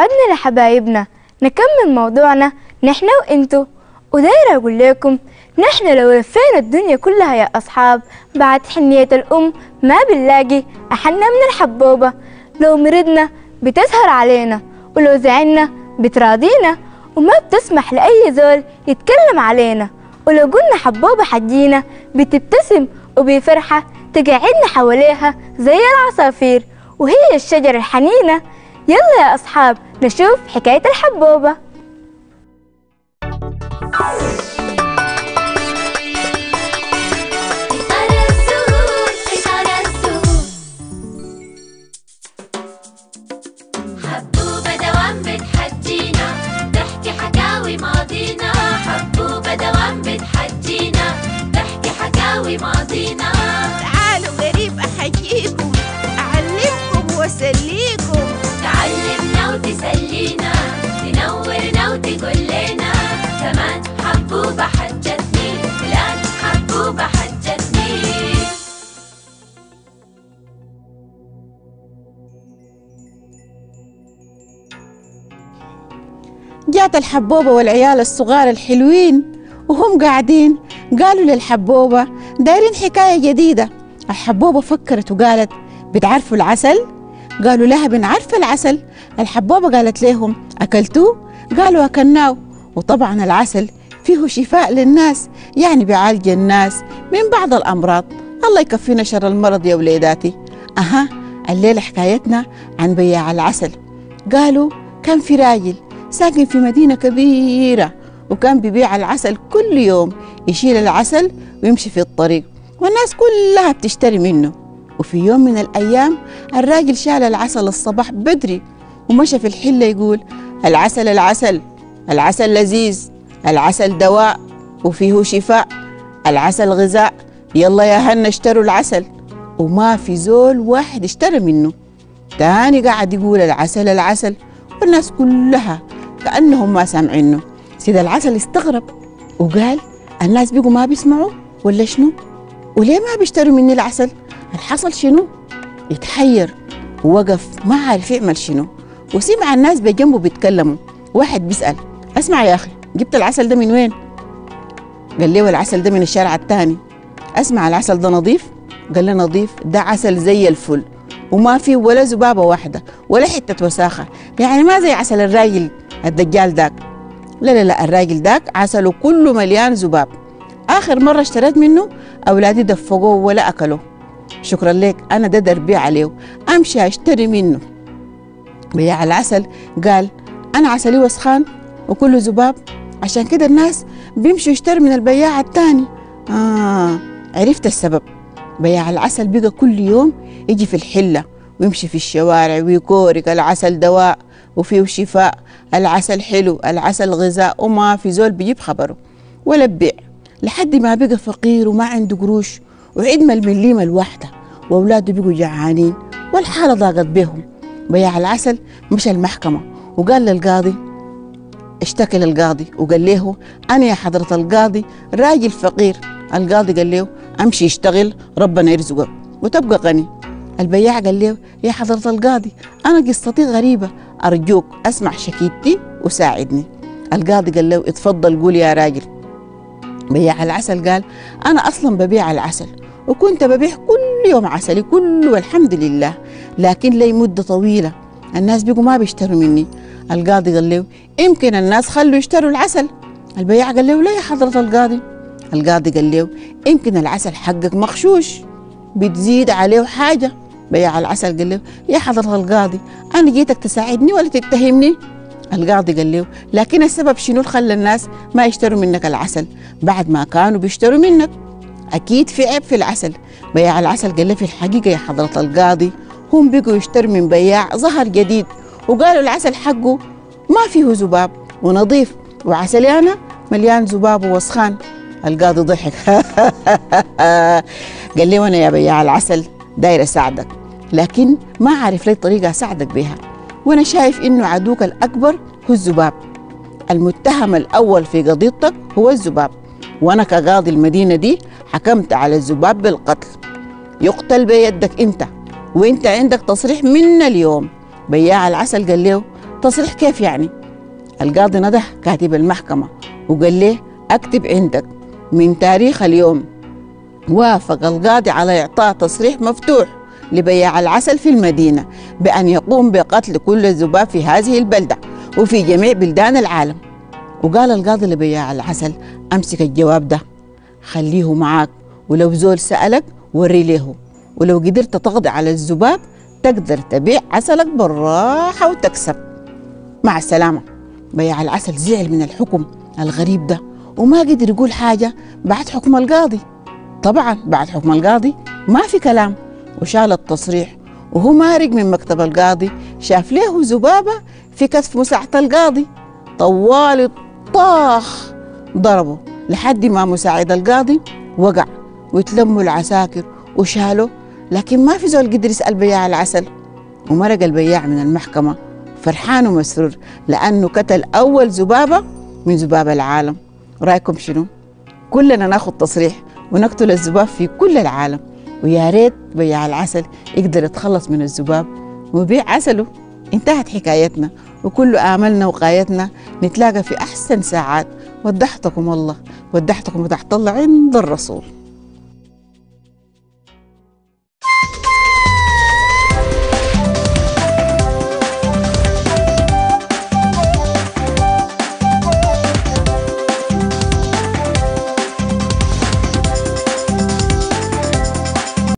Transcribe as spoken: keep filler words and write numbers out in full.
عدنا لحبايبنا نكمل موضوعنا نحن وانتو. ودايرة أقول لكم نحن لو لفينا الدنيا كلها يا أصحاب بعد حنية الأم ما بنلاقي أحنا من الحبوبة. لو مرضنا بتسهر علينا، ولو زعلنا بتراضينا، وما بتسمح لأي زول يتكلم علينا. ولو قلنا حبوبة حجينا بتبتسم وبفرحة تقعدنا حواليها زي العصافير، وهي الشجرة الحنينة. يلا يا أصحاب نشوف حكاية الحبوبة. حبوبة دوام بتحجينا تحكي حكاوي ماضينا، حبوبة دوام بتحجينا تحكي حكاوي ماضينا. تعالوا قريب أحكيكم أعلمكم وأسليكم، تعلمنا وتسلينا تنورنا وتقول لنا كمان حبوبة حجتني فلان حبوبة حجتني. جات الحبوبة والعيال الصغار الحلوين وهم قاعدين قالوا للحبوبة دايرين حكاية جديدة. الحبوبة فكرت وقالت بتعرفوا العسل؟ قالوا لها بنعرف العسل. الحبوبة قالت لهم أكلتوه؟ قالوا أكلناه. وطبعا العسل فيه شفاء للناس، يعني بيعالج الناس من بعض الأمراض. الله يكفينا شر المرض يا وليداتي. أها، الليلة حكايتنا عن بياع العسل. قالوا كان في راجل ساكن في مدينة كبيرة، وكان بيبيع العسل كل يوم، يشيل العسل ويمشي في الطريق والناس كلها بتشتري منه. وفي يوم من الأيام الراجل شال العسل الصباح بدري ومشى في الحلة يقول العسل العسل العسل لذيذ، العسل دواء وفيه شفاء، العسل غذاء، يلا يا هنا اشتروا العسل. وما في زول واحد اشترى منه. تاني قاعد يقول العسل العسل والناس كلها كأنهم ما سامعينه. سيد العسل استغرب وقال الناس بيقوا ما بيسمعوا ولا شنو؟ وليه ما بيشتروا مني العسل؟ الحصل شنو؟ يتحير ووقف ما عارف يعمل شنو، وسمع الناس بجنبه بيتكلموا. واحد بيسأل اسمع يا أخي جبت العسل ده من وين؟ قال له العسل ده من الشارع التاني. اسمع العسل ده نظيف؟ قال له نظيف، ده عسل زي الفل وما فيه ولا ذبابة واحدة ولا حتة وساخة، يعني ما زي عسل الراجل الدجال داك. لا لا لا، الراجل داك عسله كله مليان ذباب، آخر مرة اشتريت منه أولادي دفقوه ولا أكلوه. شكرا لك، أنا ده دربي عليه، أمشي أشتري منه. بياع العسل قال أنا عسلي وسخان وكله ذباب، عشان كده الناس بيمشوا يشتروا من البياع التاني. آه عرفت السبب. بياع العسل بقى كل يوم يجي في الحلة ويمشي في الشوارع ويكورك العسل دواء وفيه شفاء، العسل حلو، العسل غذاء، وما في زول بيجيب خبره ولا ببيع، لحد ما بقى فقير وما عنده قروش وعدم المليمة الواحدة وأولاده بقوا جعانين والحالة ضاقت بهم. بياع العسل مشى المحكمة وقال للقاضي، اشتكى للقاضي وقال له أنا يا حضرة القاضي راجل فقير. القاضي قال له أمشي يشتغل ربنا يرزقك وتبقى غني. البياع قال له يا حضرة القاضي أنا قصتي غريبة، أرجوك أسمع شكيتي وساعدني. القاضي قال له اتفضل قول يا راجل. بياع العسل قال أنا أصلا ببيع العسل وكنت ببيع كل يوم عسلي كله والحمد لله، لكن لي مدة طويلة الناس بيقوا ما بيشتروا مني. القاضي قال له يمكن الناس خلوا يشتروا العسل. البياع قال له لا يا حضرة القاضي. القاضي قال له يمكن العسل حقك مغشوش بتزيد عليه حاجة. بياع العسل قال له يا حضرة القاضي أنا جيتك تساعدني ولا تتهمني؟ القاضي قال له لكن السبب شنو خلى الناس ما يشتروا منك العسل بعد ما كانوا بيشتروا منك؟ أكيد في عيب في العسل. بياع العسل قال له في الحقيقة يا حضرة القاضي هم بقوا يشتروا من بياع ظهر جديد وقالوا العسل حقه ما فيه ذباب ونظيف، وعسلي أنا مليان ذباب ووسخان. القاضي ضحك قال لي وانا يا بياع العسل داير اساعدك، لكن ما عارف لي طريقه اساعدك بها، وانا شايف انه عدوك الاكبر هو الذباب. المتهم الاول في قضيتك هو الذباب، وانا كقاضي المدينه دي حكمت على الذباب بالقتل، يقتل بيدك انت، وانت عندك تصريح من اليوم. بياع العسل قال له التصريح كيف يعني؟ القاضي نده كاتب المحكمة وقال ليه اكتب عندك من تاريخ اليوم وافق القاضي على إعطاء تصريح مفتوح لبياع العسل في المدينة بأن يقوم بقتل كل الذباب في هذه البلدة وفي جميع بلدان العالم. وقال القاضي لبياع العسل أمسك الجواب ده خليه معاك، ولو زول سألك وري له، ولو قدرت تقضي على الذباب تقدر تبيع عسلك بالراحة وتكسب. مع السلامة. بياع العسل زعل من الحكم الغريب ده وما قدر يقول حاجة بعد حكم القاضي. طبعا بعد حكم القاضي ما في كلام، وشال التصريح وهو مارق من مكتب القاضي شاف له ذبابة في كتف مساعة القاضي. طوال طاخ ضربه لحد ما مساعد القاضي وقع، وتلموا العساكر وشالوا، لكن ما في زول قدر يسأل بياع العسل. ومرق البياع من المحكمة فرحان ومسرور لأنه قتل أول ذبابة من ذباب العالم. رأيكم شنو؟ كلنا ناخذ تصريح ونقتل الذباب في كل العالم، ويا ريت بياع العسل يقدر يتخلص من الذباب ويبيع عسله. انتهت حكايتنا وكل آملنا وقايتنا نتلاقى في أحسن ساعات. ودحتكم الله، ودحتكم وتحت الله عند الرسول.